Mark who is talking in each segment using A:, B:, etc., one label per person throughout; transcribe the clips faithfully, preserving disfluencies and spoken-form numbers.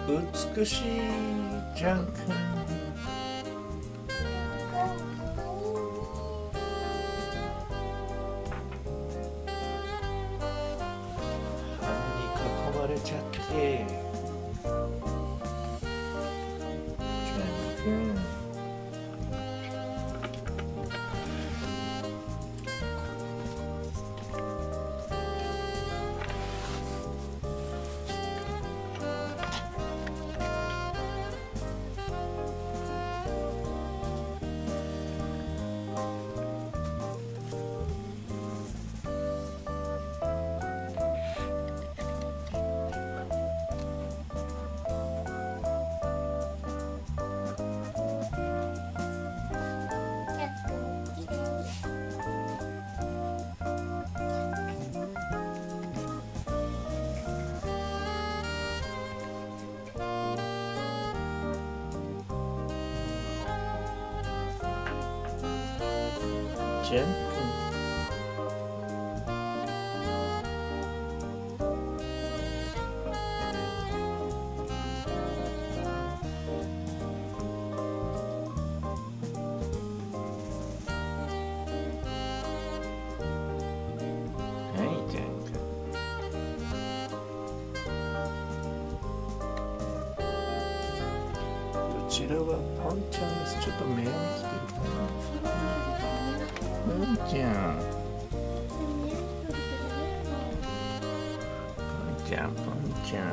A: 美しいジャン君。花に囲まれちゃってジャン君。ジャン君。はい、ジャン君。こちらはポンちゃんです。ちょっと目が来てるかな。ポンちゃん。ポンちゃん、ポンちゃん。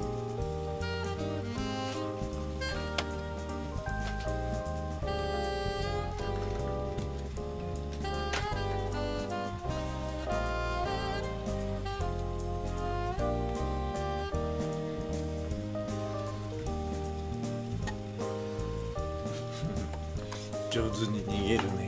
A: 上手に逃げるね。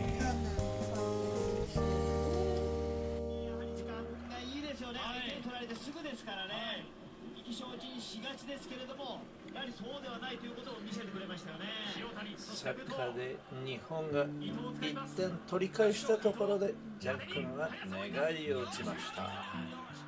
B: すぐですからね、意気消沈しがちですけれども、やはりそうではないということを見せてくれましたよね。
A: サッカーで日本が一点取り返したところでジャックンは願いを打ちました。